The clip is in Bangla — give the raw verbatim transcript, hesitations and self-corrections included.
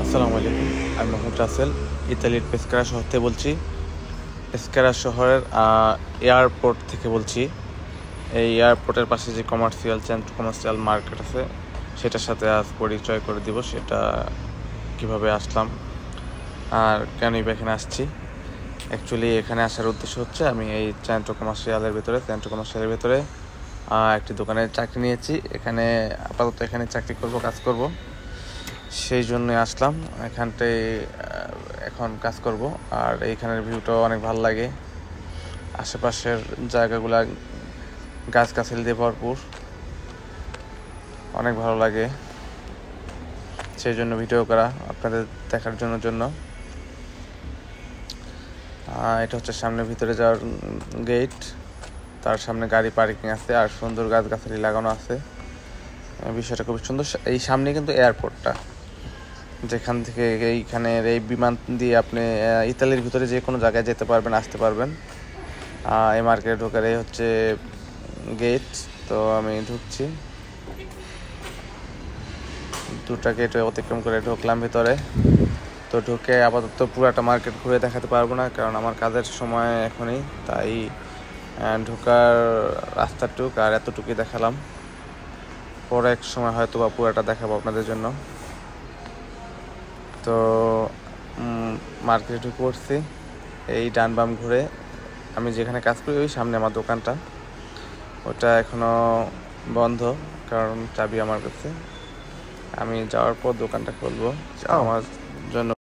আসসালামু আলাইকুম, আমি মোহাম্মদ রাসেল ইতালির পেসকারা শহর থেকে বলছি। পেসকারা শহরের এয়ারপোর্ট থেকে বলছি। এই এয়ারপোর্টের পাশে যে কমার্শিয়াল সেন্ট্রাল কমার্শিয়াল মার্কেট আছে সেটার সাথে আজ পরিচয় করে দিব, সেটা কিভাবে আসলাম আর কেনই বা এখানে আসছি। অ্যাকচুয়ালি এখানে আসার উদ্দেশ্য হচ্ছে আমি এই সেন্ট্রাল কমার্শিয়ালের ভিতরে সেন্ট্রাল কমার্শিয়ালের ভিতরে একটি দোকানের চাকরি নিয়েছি। এখানে আপাতত এখানে চাকরি করব, কাজ করব, সেই জন্যই আসলাম। এখানটায় এখন কাজ করব। আর এইখানের ভিউটাও অনেক ভালো লাগে, আশেপাশের জায়গাগুলা গাছগাছালি দিয়ে ভরপুর, অনেক ভালো লাগে। সেই জন্য ভিডিও করা আপনাদের দেখার জন্য জন্য এটা হচ্ছে সামনে ভিতরে যাওয়ার গেট, তার সামনে গাড়ি পার্কিং আছে আর সুন্দর গাছগাছালি লাগানো আছে। বিষয়টা খুবই সুন্দর। এই সামনে কিন্তু এয়ারপোর্টটা, যেখান থেকে এইখানের এই বিমান দিয়ে আপনি ইতালির ভিতরে যে কোনো জায়গায় যেতে পারবেন, আসতে পারবেন। এই মার্কেটে ঢোকার এই হচ্ছে গেট। তো আমি ঢুকছি, দুটা গেট অতিক্রম করে ঢুকলাম ভিতরে। তো ঢুকে আপাতত পুরাটা মার্কেট ঘুরে দেখাতে পারবো না, কারণ আমার কাজের সময় এখনই, তাই ঢোকার রাস্তাটুক আর এতটুকুই দেখালাম। পরে এক সময় হয়তো বা পুরাটা দেখাবো আপনাদের জন্য। তো মার্কেটে ঢুকে পড়ছি, এই ডান বাম ঘুরে আমি যেখানে কাজ করি ওই সামনে আমার দোকানটা, ওটা এখনো বন্ধ, কারণ চাবি আমার কাছে। আমি যাওয়ার পর দোকানটা খুলবো আমার জন্য।